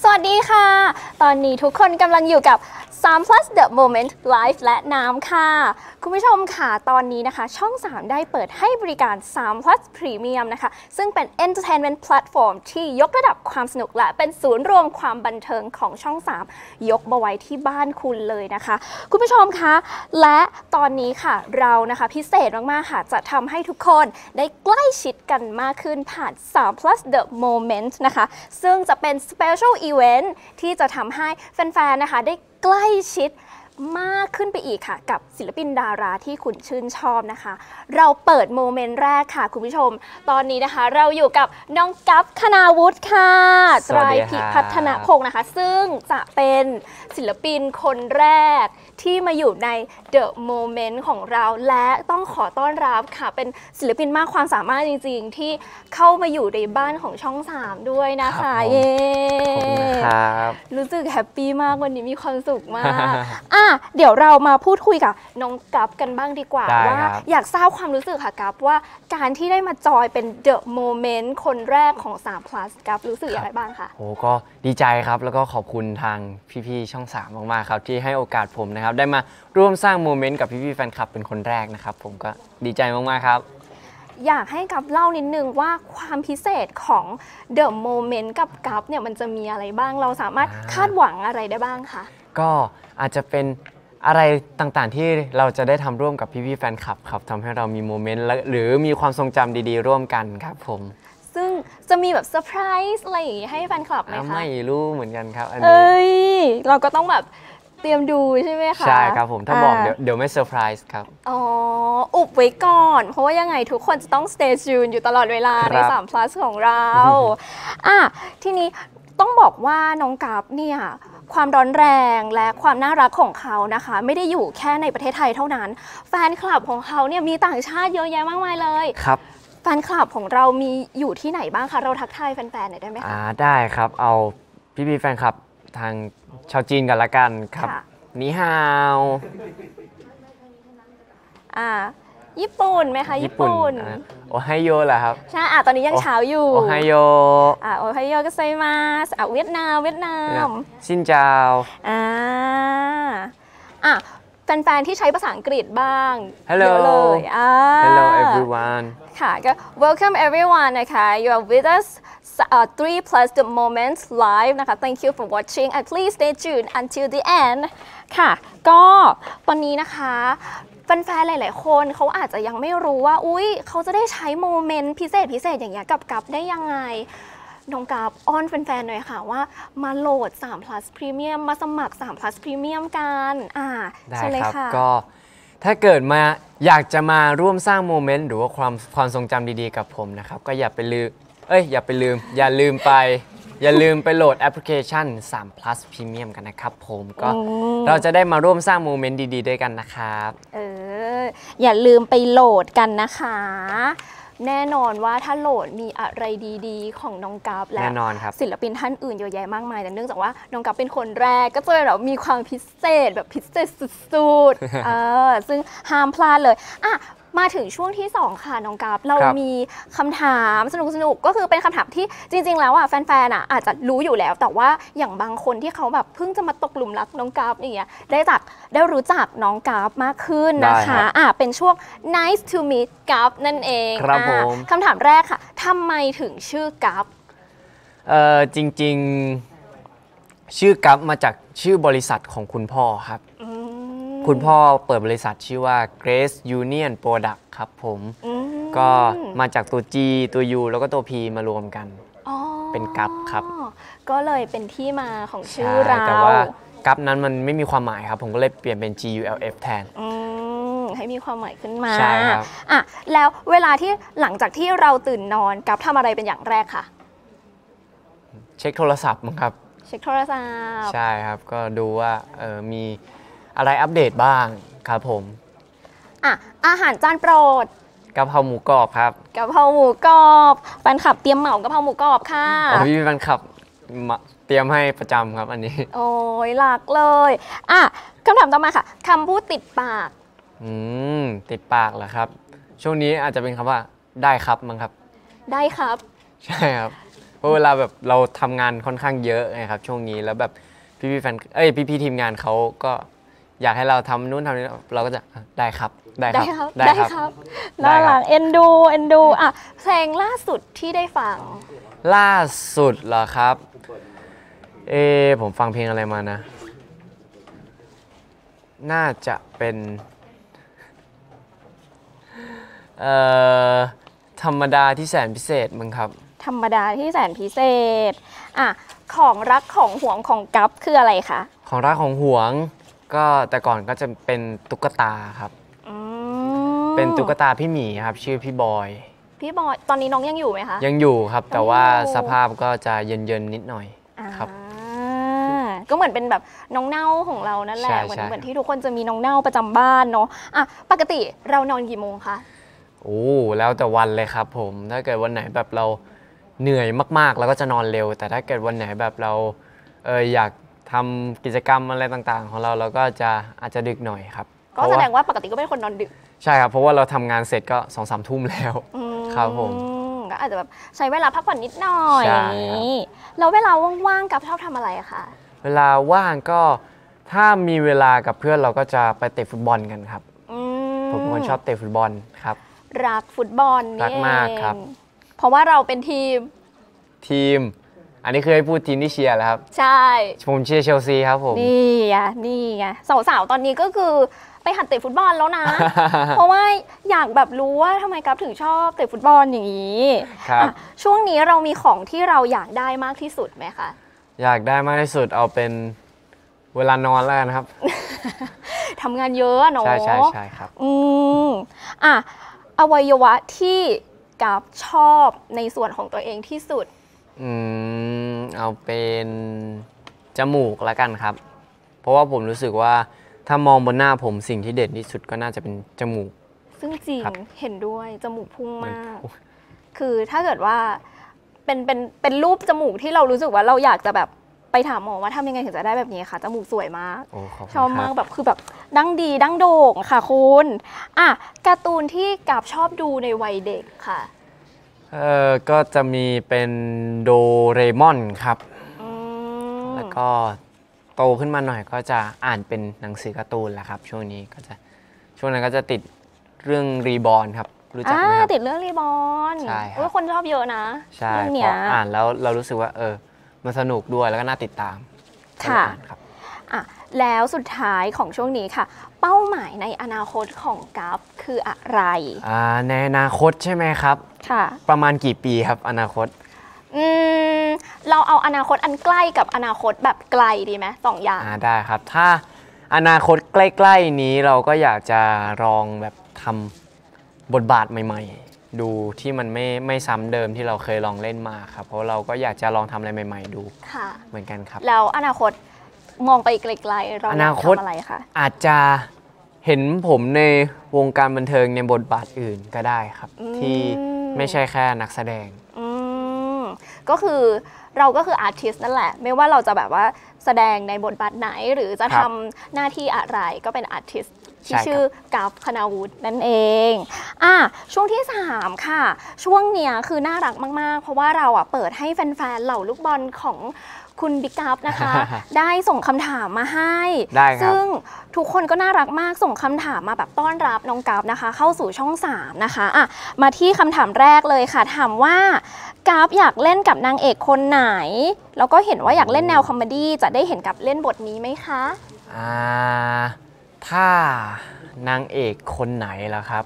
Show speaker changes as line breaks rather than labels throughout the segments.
วัสดีค่ะตอนนี้ทุกคนกำลังอยู่กับ3 plus the moment live และน้ำค่ะคุณผู้ชมค่ะตอนนี้นะคะช่อง 3 ได้เปิดให้บริการ3 plus premium นะคะซึ่งเป็น entertainment platform ที่ยกระดับความสนุกและเป็นศูนย์รวมความบันเทิงของช่อง 3 ยกมาไว้ที่บ้านคุณเลยนะคะคุณผู้ชมคะและตอนนี้ค่ะเรานะคะพิเศษมากๆค่ะจะทำให้ทุกคนได้ใกล้ชิดกันมากขึ้นผ่าน3 plus the moment นะคะซึ่งจะเป็น special event ที่จะทำให้แฟนๆนะคะได้ใกล้ชิดมากขึ้นไปอีกค่ะกับศิลปินดาราที่คุณชื่นชอบนะคะเราเปิดโมเมนต์แรกค่ะคุณผู้ชมตอนนี้นะคะเราอยู่กับน้องกั๊บคณาวุฒิค่ะไตรพิพัฒนพงศ์นะคะซึ่งจะเป็นศิลปินคนแรกที่มาอยู่ใน The Moment ของเราและต้องขอต้อนรับค่ะเป็นศิลปินมากความสามารถจริงๆที่เข้ามาอยู่ในบ้านของช่อง 3 ด้วยนะคะเย้รู้สึกแฮปปี้มากวันนี้มีความสุขมากเดี๋ยวเรามาพูดคุยกับน้องกั๊บกันบ้างดีกว่าว่าอยากทราบความรู้สึกค่ะกั๊บว่าการที่ได้มาจอยเป็น The Moment คนแรกของ3 plus กั๊บรู้สึกอย่างไรบ้างคะ
โอ้ก็ดีใจครับแล้วก็ขอบคุณทางพี่ๆช่อง 3 มากๆครับที่ให้โอกาสผมนะครับได้มาร่วมสร้างโมเมนต์กับพี่ๆแฟนคลับเป็นคนแรกนะครับผมก็ดีใจมากๆครับ
อยากให้กั๊บเล่านิดนึงว่าความพิเศษของ The Moment กับกั๊บเนี่ยมันจะมีอะไรบ้างเราสามารถคาดหวังอะไรได้บ้างคะ
ก็อาจจะเป็นอะไรต่างๆที่เราจะได้ทำร่วมกับพี่ๆแฟนคลับครับทำให้เรามีโมเมนต์หรือมีความทรงจำดีๆร่วมกันครับผม
ซึ่งจะมีแบบเซอร์ไพรส์อะไรอย่างงี้ให้แฟนคลับไหมคะ
ไม่รู้เหมือนกันครับอันนี้
เราก็ต้องแบบเตรียมดูใช่ไหมคะ
ใช่ครับผมถ้าบอกเดี๋ยวไม่เซอร์ไพรส์ครับ
อ๋ออุบไว้ก่อนเพราะว่ายังไงทุกคนจะต้อง stay tuned อยู่ตลอดเวลาใน3 plus ของเราทีนี้ต้องบอกว่าน้องกั๊บเนี่ยความร้อนแรงและความน่ารักของเขานะคะไม่ได้อยู่แค่ในประเทศไทยเท่านั้นแฟนคลับของเขาเนี่ยมีต่างชาติเยอะแยะมากมายเลย
ครับ
แฟนคลับของเรามีอยู่ที่ไหนบ้างคะเราทักทายแฟนๆหน่อยได้ไหมคะ
ได้ครับเอาพี่ๆแฟนคลับทางชาวจีนกันละกันครับนี่ฮาว
ญี่ปุ่นไหมคะญี่ปุ่น
โอไฮโอเหรอครับ
ใช่ตอนนี้ยังเช้าอยู่
โอไฮโอ
โอไฮโอก็ไซมาสเวียดนาม
ซินเจ้า
แฟนๆที่ใช้ภาษาอังกฤษบ้าง
Hello
เลย
Hello everyone
ค่ะก็ Welcome everyone นะคะ You are with us 3 plus the moments live นะคะ Thank you for watching and please stay tuned until the end ค่ะก็ตอนนี้นะคะแฟนๆหลายๆคนเขาอาจจะยังไม่รู้ว่าเขาจะได้ใช้โมเมนต์พิเศษอย่างเงี้ยกับกั๊บได้ยังไงน้องกั๊บอ้อนแฟนๆหน่อยค่ะว่ามาโหลด3 plus premium มาสมัคร3 plus premium กัน
ได้ครับก็ถ้าเกิดมาอยากจะมาร่วมสร้างโมเมนต์หรือว่าความทรงจำดีๆกับผมนะครับก็อย่าลืมไปโหลดแอปพลิเคชัน3 plus premium กันนะครับผมก็เราจะได้มาร่วมสร้างโมเมนต์ดีๆด้วยกันนะครับ
อย่าลืมไปโหลดกันนะคะแน่นอนว่าถ้าโหลดมีอะไรดีๆของน้องกั๊บและศิลปินท่านอื่นเยอะแยะมากมายแต่เนื่องจากว่าน้องกั๊บเป็นคนแรกก็จะแบบมีความพิเศษแบบพิเศษสุดๆซึ่งห้ามพลาดเลยมาถึงช่วงที่2ค่ะน้องกั๊บเรามีคำถามสนุกก็คือเป็นคำถามที่จริงๆแล้วแฟนๆอาจจะรู้อยู่แล้วแต่ว่าอย่างบางคนที่เขาแบบเพิ่งจะมาตกหลุมรักน้องกั๊บอย่างเงี้ยได้รู้จักน้องกั๊บมากขึ้นนะคะเป็นช่วง nice to meet กั๊บนั่นเอง
ครับผม
คำถามแรกค่ะทำไมถึงชื่อกั๊บ
จริงๆชื่อกั๊บมาจากชื่อบริษัทของคุณพ่อครับคุณพ่อเปิดบริษัทชื่อว่า Grace Union Product ครับผมก็มาจากตัว G ตัว U แล้วก็ตัว P มารวมกันเป็นกั๊บครับ
ก็เลยเป็นที่มาของชื่อเรา
แต่ว่ากั๊บนั้นมันไม่มีความหมายครับผมก็เลยเปลี่ยนเป็น GULF แทน
ให้มีความหมายขึ้นมา
ใช่ครับ
แล้วเวลาที่หลังจากที่เราตื่นนอนกั๊บทำอะไรเป็นอย่างแรกคะ
เช็คโทรศัพท์มั้งครับ
เช็คโทรศัพท์
ใช่ครับก็ดูว่ามีอะไรอัปเดตบ้างครับผม
อาหารจานโปรด
กะเพราหมูกรอบครับ
กะเพราหมูกรอบแฟนคลับเตรียมเหมากะเพราหมูกรอบค่ะ
พี่แฟนคลับเตรียมให้ประจำครับอันนี้
โอ้ยหลักเลยคำถามต่อมาค่ะคำพูดติดปาก
ติดปากเหรอครับช่วงนี้อาจจะเป็นคำว่าได้ครับมั้งครับ
ได้ครับ
ใช่ครับเพราะเวลาแบบเราทำงานค่อนข้างเยอะไงครับช่วงนี้แล้วแบบพี่ๆแฟนพี่ๆทีมงานเขาก็อยากให้เราทำนู่นทำนี่เราก็จะได้ครับได้ครับ
ได้ครับน่ารักเอ็นดูอ่ะเพลงล่าสุดที่ได้ฟัง
ล่าสุดเหรอครับผมฟังเพลงอะไรมานะ น่าจะเป็นธรรมดาที่แสนพิเศษมั้งครับ
ธรรมดาที่แสนพิเศษอ่ะของรักของหวงของกัฟคืออะไรคะ
ของรักของหวงก็แต่ก่อนก็จะเป็นตุ๊กตาครับเป็นตุ๊กตาพี่หมีครับชื่อพี่บอย
ตอนนี้น้องยังอยู่ไหมคะ
ยังอยู่ครับแต่ว่าสภาพก็จะเย็นๆนิดหน่อยครับ
ก็เหมือนเป็นแบบน้องเน่าของเรานั่นแหละเหมือนที่ทุกคนจะมีน้องเน่าประจำบ้านเนาะอ่ะปกติเรานอนกี่โมงคะ
โอ้แล้วแต่วันเลยครับผมถ้าเกิดวันไหนแบบเราเหนื่อยมากๆเราก็จะนอนเร็วแต่ถ้าเกิดวันไหนแบบเราอยากทำกิจกรรมอะไรต่างๆของเราก็อาจจะดึกหน่อยครับ
ก็แสดงว่าปกติก็เป็นคนนอนดึก
ใช่ครับเพราะว่าเราทำงานเสร็จก็2-3 ทุ่มแล้วครับผม
ก็อาจจะแบบใช้เวลาพักผ่อนนิดหน่อยอย่างนี้แล้วเวลาว่างๆกับชอบทำอะไรอะคะ
เวลาว่างก็ถ้ามีเวลากับเพื่อนเราก็จะไปเตะฟุตบอลกันครับผมเป็นคนชอบเตะฟุตบอลครับ
รักฟุตบอล
รักมากครับ
เพราะว่าเราเป็นทีม
อันนี้เคยพูดทีมที่เชียร์แล้วครับ
ใช่
ผมเชียร์เชลซีครับผม
นี่ไงสาวๆตอนนี้ก็คือไปหัดเตะฟุตบอลแล้วนะ เพราะว่าอยากแบบรู้ว่าทำไมกัฟถึงชอบเตะฟุตบอลอย่างนี้ช่วงนี้เรามีของที่เราอยากได้มากที่สุดไหมคะ
อยากได้มากที่สุดเอาเป็นเวลานอนแล้วกันครับ
ทำงานเยอะเนาะ
ใช่ครับ
อวัยวะที่กัฟชอบในส่วนของตัวเองที่สุด
เอาเป็นจมูกแล้วกันครับเพราะว่าผมรู้สึกว่าถ้ามองบนหน้าผมสิ่งที่เด่นที่สุดก็น่าจะเป็นจมูก
ซึ่งจริงเห็นด้วยจมูกพุ่งมากคือถ้าเกิดว่าเป็นรูปจมูกที่เรารู้สึกว่าเราอยากจะแบบไปถามหมอว่าทำยังไงถึงจะได้แบบนี้ค่ะจมูกสวยมากชอบมากแบบคือแบบดั้งดีดั้งโด่งค่ะคุณการ์ตูนที่กัฟชอบดูในวัยเด็กค่ะ
ก็จะมีเป็นโดเรมอนครับแล้วก็โตขึ้นมาหน่อยก็จะอ่านเป็นหนังสือการ์ตูนแหละครับช่วงนั้นก็จะติดเรื่องรีบอร์นครับรู้จักไหมครับ
ติดเรื่องรีบอร์น
ใช่ครับ
คนชอบเยอะนะ
ใช่พออ่านแล้วเรารู้สึกว่ามันสนุกด้วยแล้วก็น่าติดตาม
ค่ะครับแล้วสุดท้ายของช่วงนี้ค่ะเป้าหมายในอนาคตของกัฟคืออะไร
ในอนาคตใช่ไหมครับ
ค่ะ
ประมาณกี่ปีครับอนาคต
เราเอาอนาคตอันใกล้กับอนาคตแบบไกลดีไหม2 อย่าง
ได้ครับถ้าอนาคตใกล้ๆนี้เราก็อยากจะลองแบบทำบทบาทใหม่ๆดูที่มันไม่ซ้ำเดิมที่เราเคยลองเล่นมาครับเพราะเราก็อยากจะลองทำอะไรใหม่ๆดูเหมือนกันครับ
แล้วอนาคตมองไปไกลๆเราอยากทำอะไรคะ
อาจจะเห็นผมในวงการบันเทิงในบทบาทอื่นก็ได้ครับที่ไม่ใช่แค่นักแสดง
ก็คือเราก็คืออาร์ติสต์นั่นแหละไม่ว่าเราจะแบบว่าแสดงในบทบาทไหนหรือจะทำหน้าที่อะไรก็เป็นอาร์ติสต์ที่ชื่อกัฟ คณาวุฒินั่นเองช่วงที่3ค่ะช่วงเนี้ยคือน่ารักมากๆเพราะว่าเราเปิดให้แฟนๆเหล่าลูกบอลของคุณบิ๊กกัฟนะคะ ได้ส่งคำถามมาให้ซึ่งทุกคนก็น่ารักมากส่งคำถามมาแบบต้อนรับน้องกัฟนะคะเข้าสู่ช่อง3นะคะมาที่คำถามแรกเลยค่ะถามว่ากัฟอยากเล่นกับนางเอกคนไหนแล้วก็เห็นว่าอยากเล่นแนวคอมเมดี้จะได้เห็นกับเล่นบทนี้ไหมคะ
ถ้านางเอกคนไหนล่ะครับ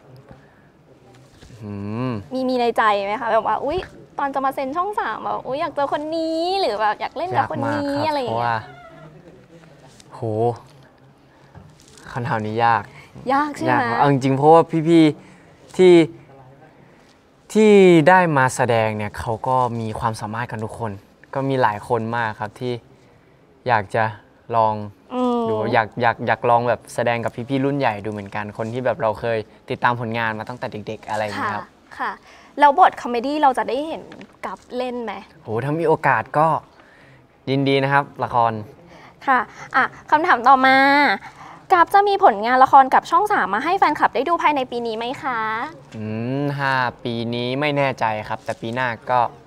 มีในใจไหมคะแบบว่าอุ๊ยตอนจะมาเซ็นช่อง3แบบอุ๊ยอยากเจอคนนี้หรือแบบอยากเล่นกับคนนี้อะไรอย่างเงี้ย
โหคำถามนี้ยาก
ใช่ไหม
จริงๆเพราะว่าพี่ๆที่ได้มาแสดงเนี่ยเขาก็มีความสามารถกันทุกคนก็มีหลายคนมากครับที่อยากจะลองดูอยากลองแบบแสดงกับพี่ๆรุ่นใหญ่ดูเหมือนกันคนที่แบบเราเคยติดตามผลงานมาตั้งแต่เด็กๆอะไรอย่างเงี้ยครับ
ค่ะแล้วบทคอมเมดี้เราจะได้เห็นกัฟเล่นไหม
โหถ้ามีโอกาสก็ยินดีนะครับละคร
ค่ะคำถามต่อมากัฟจะมีผลงานละครกับช่อง3มาให้แฟนคลับได้ดูภายในปีนี้ไหมคะ
5 ปีนี้ไม่แน่ใจครับแต่ปีหน้าก็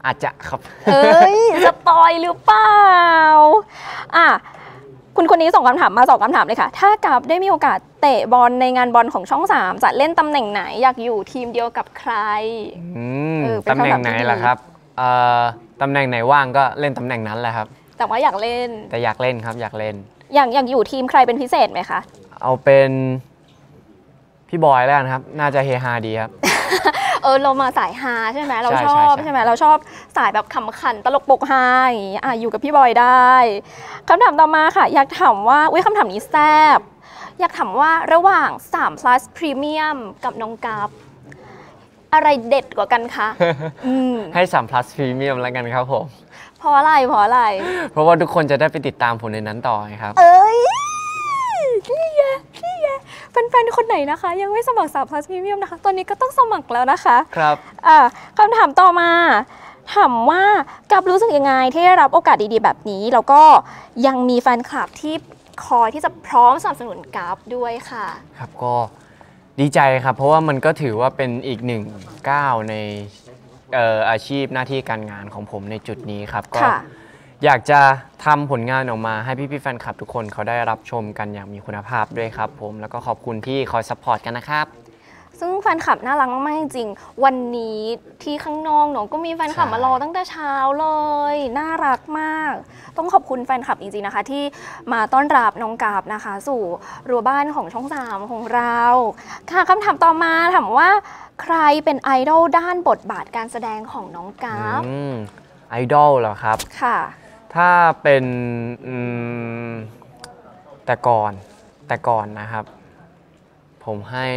อาจจะครับ
เอ้ยสปอยหรือเปล่าอ่ะคุณคนนี้ส่งคำถามมา2คำถามเลยค่ะถ้ากับได้มีโอกาสเตะบอลในงานบอลของช่อง3จะเล่นตำแหน่งไหนอยากอยู่ทีมเดียวกับใคร
ตำแหน่งไหนล่ะครับตำแหน่งไหนว่างก็เล่นตำแหน่งนั้นแหละครับ
แต่ว่าอยากเล่น
แต่อยากเล่นครับอยากเล่น
อยากอยู่ทีมใครเป็นพิเศษไหมคะ
เอาเป็นพี่บอยแล้วกันครับน่าจะเฮฮาดีครับ
เรามาสายฮาใช่ไหมเราชอบใช่ไหมเราชอบสายแบบขำขันตลกปกฮาอย่างนี้อยู่กับพี่บอยได้คำถามต่อมาค่ะอยากถามว่าคำถามนี้แซ่บอยากถามว่าระหว่าง3 plus premium กับน้องกัฟอะไรเด็ดกว่ากันคะ
ให้3 plus premium แล้วกันครับผม
เพราะอะไรเพราะ
ว่าทุกคนจะได้ไปติดตามผมในนั้นต่อไงครับ
นี่ไงแฟนๆคนไหนนะคะยังไม่สมัคร3 plus premium นะคะตอนนี้ก็ต้องสมัครแล้วนะคะ
ครับ
คำถามต่อมาถามว่ากับรู้สึกยังไงที่ได้รับโอกาสดีๆแบบนี้แล้วก็ยังมีแฟนคลับที่คอยที่จะพร้อมสนับสนุนกับด้วยค่ะ
ครับก็ดีใจครับเพราะว่ามันก็ถือว่าเป็นอีก1 ก้าวในอาชีพหน้าที่การงานของผมในจุดนี้ครับก็อยากจะทำผลงานออกมาให้พี่ๆแฟนคลับทุกคนเขาได้รับชมกันอย่างมีคุณภาพด้วยครับผมแล้วก็ขอบคุณที่คอยซัพพอร์ตกันนะครับ
ซึ่งแฟนคลับน่ารักมากๆจริงๆวันนี้ที่ข้างนอกเนาะก็มีแฟนคลับมารอตั้งแต่เช้าเลยน่ารักมากต้องขอบคุณแฟนคลับจริงๆนะคะที่มาต้อนรับน้องกาบนะคะสู่รั้วบ้านของช่อง3ของเราค่ะคำถามต่อมาถามว่าใครเป็นไอดอลด้านบทบาทการแสดงของน้องกาบ
ไอดอลเหรอครับ
ค่ะ
ถ้าเป็นแต่ก่อนนะครับผมให้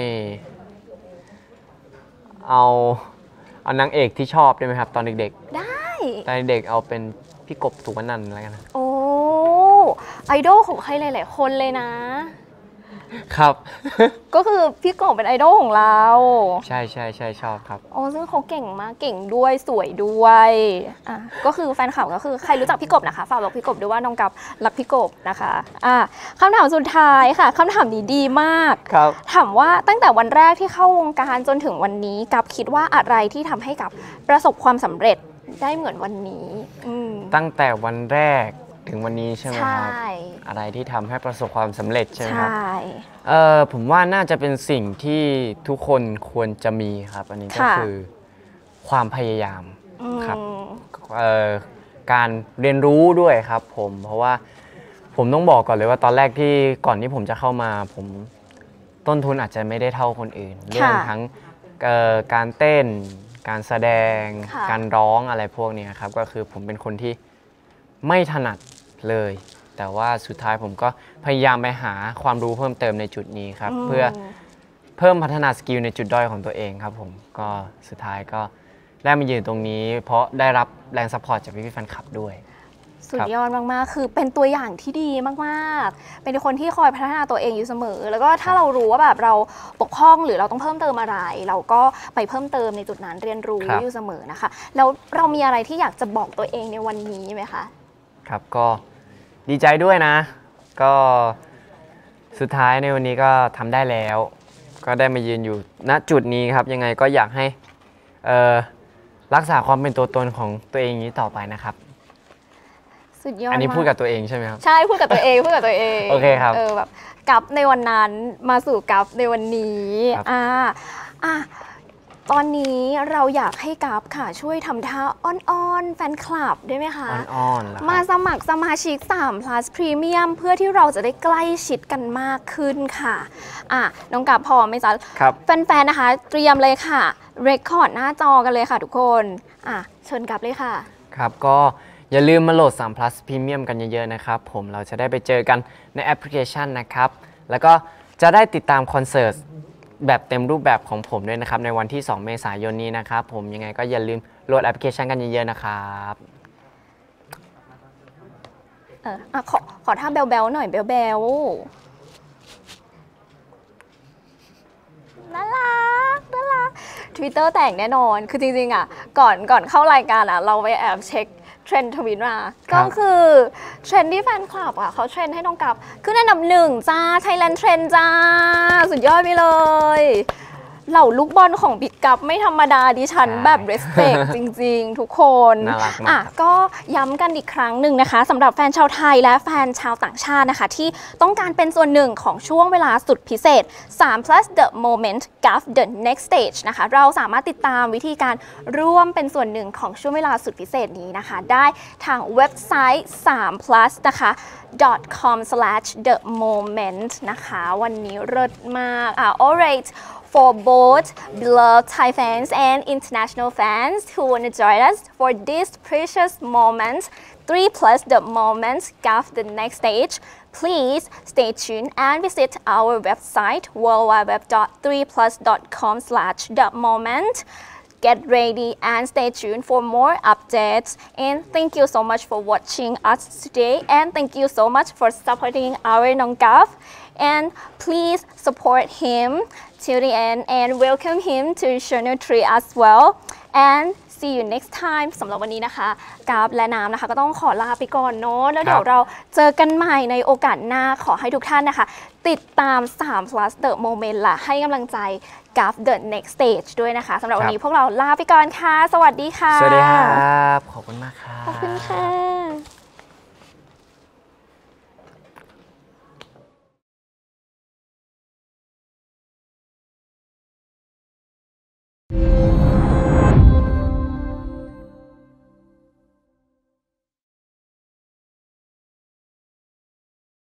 เอานางเอกที่ชอบได้ไหมครับตอนเด็ก
ๆได้
ตอนเด็กเอาเป็นพี่กบสุวรรณันท์อะไรกันนะ
โอ้ไอดอลของใครหลายๆคนเลยนะครับก็คือพี่กบเป็นไอดอลของเรา
ใช่ชอบครับ
ซึ่งเขาเก่งมากเก่งด้วยสวยด้วยก็คือแฟนคลับก็คือใครรู้จักพี่กบนะคะฝากบอกพี่กบด้วยว่าน้องกับรักพี่กบนะคะคำถามสุดท้ายค่ะคำถามนี้ดีมาก
ครับ
ถามว่าตั้งแต่วันแรกที่เข้าวงการจนถึงวันนี้กับคิดว่าอะไรที่ทำให้กับประสบความสำเร็จได้เหมือนวันนี้
ตั้งแต่วันแรกถึงวันนี้ใช่ไหมครับอะไรที่ทำให้ประสบความสำเร็จใช่ไหมครับผมว่าน่าจะเป็นสิ่งที่ทุกคนควรจะมีครับอันนี้ก็คือความพยายามครับการเรียนรู้ด้วยครับผมเพราะว่าผมต้องบอกก่อนเลยว่าตอนแรกที่ก่อนที่ผมจะเข้ามาผมต้นทุนอาจจะไม่ได้เท่าคนอื่นเรื่องทั้งการเต้นการแสดงการร้องอะไรพวกนี้ครับก็คือผมเป็นคนที่ไม่ถนัดเลยแต่ว่าสุดท้ายผมก็พยายามไปหาความรู้เพิ่มเติมในจุดนี้ครับเพื่อเพิ่มพัฒนาสกิลในจุดด้อยของตัวเองครับผมก็สุดท้ายก็ได้มายืนตรงนี้เพราะได้รับแรงซัพพอร์ตจากพี่ๆแฟนคลับด้วย
สุดยอดมากๆคือเป็นตัวอย่างที่ดีมากๆเป็นคนที่คอยพัฒนาตัวเองอยู่เสมอแล้วก็ถ้าเรารู้ว่าแบบเราบกพร่องหรือเราต้องเพิ่มเติมอะไรเราก็ไปเพิ่มเติมในจุดนั้นเรียนรู้อยู่เสมอนะคะแล้วเรามีอะไรที่อยากจะบอกตัวเองในวันนี้ไหมคะ
ครับก็ดีใจด้วยนะก็สุดท้ายในวันนี้ก็ทำได้แล้วก็ได้มายืนอยู่ณจุดนี้ครับยังไงก็อยากให้รักษาความเป็นตัวตนของตัวเองนี้ต่อไปนะครับ
สุดยอด
อันนี้พูดกับตัวเองใช่ไหมครับ
ใช่พูดกับตัวเอง
โอเคครับ
แบบกับในวันนั้นมาสู่กับในวันนี้ตอนนี้เราอยากให้กับค่ะช่วยทำท่าอ้อนๆแฟนคลับได้ไหมคะ
อ้อน
มาสมัครสมาชิก3 plus premium เพื่อที่เราจะได้ใกล้ชิดกันมากขึ้นค่ะน้องกับพอไหมจ๊ะ
ครับ
แฟนๆนะคะเตรียมเลยค่ะเรคคอร์ดหน้าจอกันเลยค่ะทุกคนเชิญกับเลยค่ะ
ครับก็อย่าลืมมาโหลด3 plus premium กันเยอะๆนะครับผมเราจะได้ไปเจอกันในแอปพลิเคชันนะครับแล้วก็จะได้ติดตามคอนเสิร์ตแบบเต็มรูปแบบของผมด้วยนะครับในวันที่2 เมษายนนี้นะครับผมยังไงก็อย่าลืมโหลดแอปพลิเคชันกันเยอะๆนะครับ
ขอท่าแบลๆหน่อยแบลน่ารัก Twitter แต่งแน่นอนคือจริงๆก่อนเข้ารายการเราไปแอบเช็คเทรนด์ทวิตมาก็คือเทรนด์ที่แฟนคลับเขาเทรนด์ให้น้องกับขึ้นอันดับ1จ้า Thailand Trend จ้าสุดยอดไปเลยเหล่าลูกบอลของบิ๊กกัปไม่ธรรมดาดิฉันแบบ respect จริงๆ ทุกคน
น่ารักมาก
ก็ย้ำกันอีกครั้งหนึ่งนะคะสำหรับแฟนชาวไทยและแฟนชาวต่างชาตินะคะที่ต้องการเป็นส่วนหนึ่งของช่วงเวลาสุดพิเศษ3 plus the moment GAF the next stage นะคะเราสามารถติดตามวิธีการร่วมเป็นส่วนหนึ่งของช่วงเวลาสุดพิเศษนี้นะคะได้ทางเว็บไซต์3 plus นะคะ .com/themoment นะคะวันนี้เลิศมาก alright for both beloved Thai fans and international fans who want to join us for this precious moment 3 plus the moment GAF the next stage please stay tuned and visit our website www.3plus.com/themoment Get ready and stay tuned for more updates. And thank you so much for watching us today. And thank you so much for supporting our Nong GAF. And please support him till the end and welcome him to Channel 3 as well. And see you next time สำหรับวันนี้นะคะกราฟและน้ำนะคะก็ต้องขอลาไปก่อนเนาะแล้วเดี๋ยวเราเจอกันใหม่ในโอกาสหน้าขอให้ทุกท่านนะคะติดตาม3 plus the moment และให้กำลังใจกราฟ the next stage ด้วยนะคะสำหรับวันนี้พวกเราลาไปก่อนค่ะสวัสดีค่ะ
สวัสดีครับขอบคุณมากครับ
ขอบคุณค่ะ